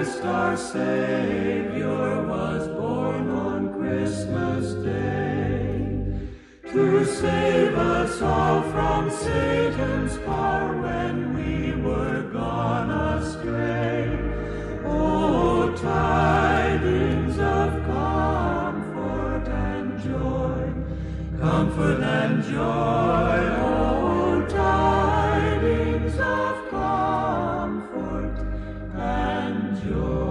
Christ our Savior was born on Christmas Day, to save us all from Satan's power when we were gone astray. Oh, tidings of comfort and joy, comfort and joy, oh, tidings of comfort and joy.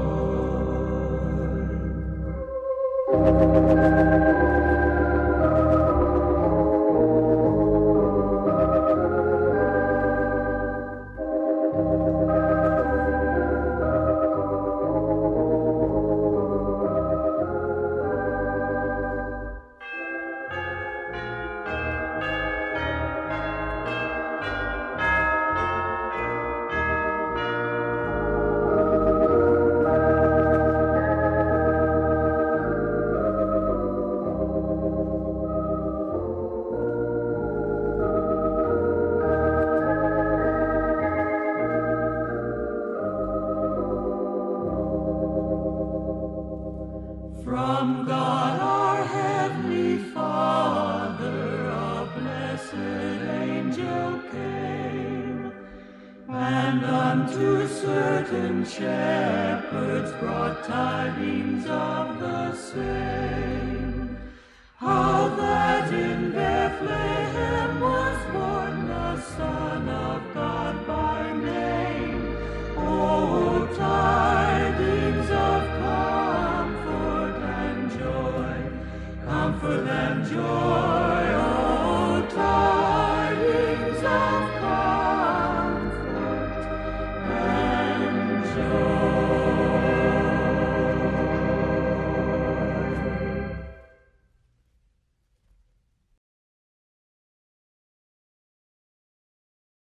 From God our Heavenly Father, a blessed angel came, and unto certain shepherds brought tidings of the same, how that in Bethlehem